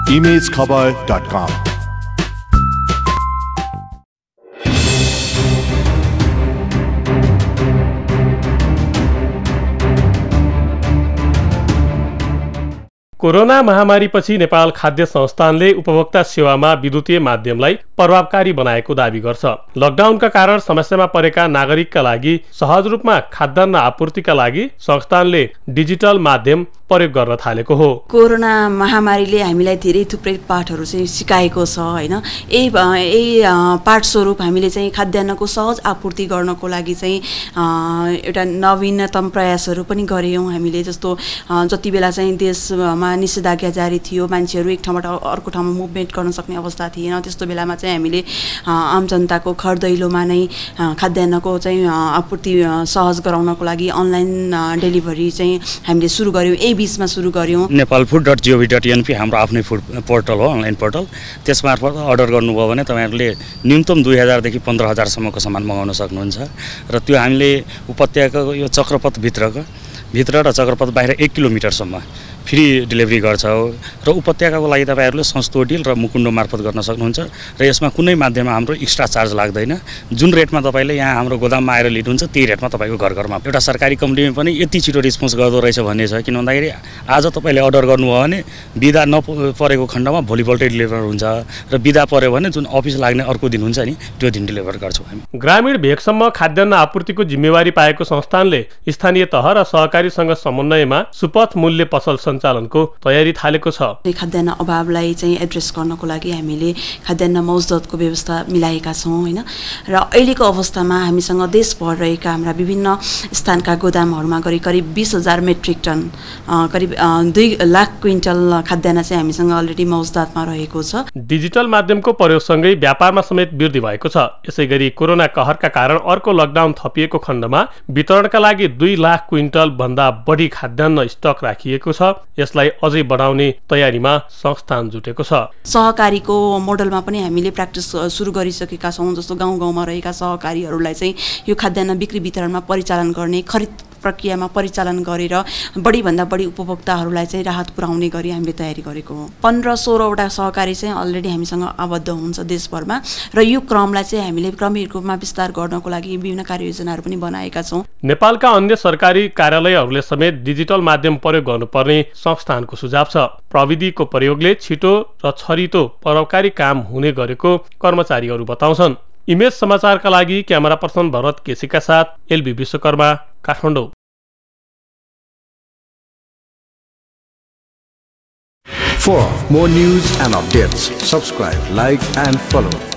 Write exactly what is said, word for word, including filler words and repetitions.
Image Khabar dot com. Corona महामारीपछि नेपाल खाद्य संस्थानले उपभोक्ता सेवामा विद्युतीय माध्यमलाई प्रभावकारी बनाएको दावी गर्छ। लकडाउनका कारण समस्यामा परेका नागरिकका लागि सहज रूपमा खाद्यान्न आपूर्तिका लागि संस्थानले डिजिटल माध्यम प्रयोग गर्न थालेको हो। कोरोना महामारीले हामीलाई धेरै थुप्रै पाठहरू चाहिँ सिकाएको छ हैन। यही यही पाठ स्वरूप हामीले चाहिँ खाद्यान्नको सहज आपूर्ति गर्नको लागि चाहिँ एउटा नवीनतम प्रयासहरू पनि गर्यौं हामीले। जस्तो जति बेला चाहिँ देशमा निषेधाज्ञा जारी थियो, मान्छेहरू एक ठाउँबाट अर्को ठाउँमा मुभमेन्ट गर्न सक्ने अवस्था थिएन, त्यस्तो बेलामा चाहिँ हामीले आम जनताको घर दैलोमा नै खाद्यान्नको चाहिँ आपूर्ति सहज गराउनको लागि अनलाइन डेलिभरी चाहिँ हामीले सुरु गर्यौं। यही बीचमा सुरु गर्यौं। Nepal food dot gov dot np हाम्रो आफ्नै फुड पोर्टल हो, अनलाइन पोर्टल। त्यसमार्फत अर्डर गर्नुभयो भने तपाईँहरूले न्यूनतम दुई हजारदेखि पन्ध्र हजारसम्मको सामान मगाउन सक्नुहुन्छ। र त्यो हामीले उपत्यकाको यो चक्रपथभित्रको भित्र र चक्रपथ बाहिर एक किलोमिटरसम्म फ्री डेलिभरी गर्छौँ। र उपत्यकाको लागि तपाईँहरूले सस्तो डिल र मुकुण्डो मार्फत गर्न सक्नुहुन्छ। र यसमा कुनै माध्यममा हाम्रो एक्स्ट्रा चार्ज लाग्दैन। जुन रेटमा तपाईँले यहाँ हाम्रो गोदाममा आएर लिनुहुन्छ त्यही रेटमा तपाईँको घर घरमा एउटा सरकारी कम्पनीमा पनि यति छिटो रिस्पोन्स गर्दो रहेछ भन्ने छ। किन भन्दाखेरि आज तपाईँले अर्डर गर्नुभयो भने बिदा नपरेको खण्डमा भोलिपल्टै डेलिभर हुन्छ, र बिदा पऱ्यो भने जुन अफिस लाग्ने अर्को दिन हुन्छ नि त्यो दिन डेलिभर गर्छौँ हामी। ग्रामीण भेगसम्म खाद्यान्न आपूर्तिको जिम्मेवारी पाएको संस्थानले स्थानीय तह र सहकारीसँग समन्वयमा सुपथ मूल्य पसल सञ्चालनको तयारी थालेको छ। खाद्यान्न अभावलाई चाहिँ एड्रेस गर्नको लागि हामीले खाद्यान्न मौजदतको व्यवस्था मिलाएका छौँ हैन। र अहिलेको अवस्थामा हामीसँग देशभर रहेका हाम्रा विभिन्न स्थानका गोदामहरूमा करिब करिब बीस हजार मेट्रिक टन करिब दुई लाख क्विन्टल खाद्यान्न चाहिँ हामीसँग अलरेडी मौजदातमा रहेको छ। डिजिटल माध्यमको प्रयोगसँगै व्यापारमा समेत वृद्धि भएको छ। यसैगरी कोरोना कहरका कारण अर्को लकडाउन थपिएको खण्डमा वितरणका लागि दुई लाख क्विन्टल भन्दा बढी खाद्यान्न स्टक राखिएको छ। यसलाई अझै बढाउने तयारीमा संस्थान जुटेको छ। सहकारीको मोडलमा पनि हामीले प्र्याक्टिस सुरु गरिसकेका छौँ। जस्तो गाउँ गाउँमा रहेका सहकारीहरूलाई चाहिँ यो खाद्यान्न बिक्री वितरणमा परिचालन गर्ने, खरिद प्रक्रियामा परिचालन गरेर बढीभन्दा बढी उपभोक्ताहरूलाई चाहिँ राहत पुर्याउने गरी हामीले तयारी गरेको हो। पन्ध्र सोह्रवटा सहकारी चाहिँ अलरेडी हामीसँग आबद्ध हुन्छ देशभरमा। र यो क्रमलाई चाहिँ हामीले क्रमिक रूपमा विस्तार गर्नको लागि विभिन्न कार्ययोजनाहरू पनि बनाएका छौँ। नेपालका अन्य सरकारी कार्यालयहरूले समेत डिजिटल माध्यम प्रयोग गर्नुपर्ने संस्थानको सुझाव छ। प्रविधिको प्रयोगले छिटो र छरितो प्रभावकारी काम हुने गरेको कर्मचारीहरू बताउँछन्। इमेज समाचारका लागि क्यामेरा पर्सन भरत केसीका साथ LB Vishwakarma, Kathmandu. For more news and updates, subscribe, like and follow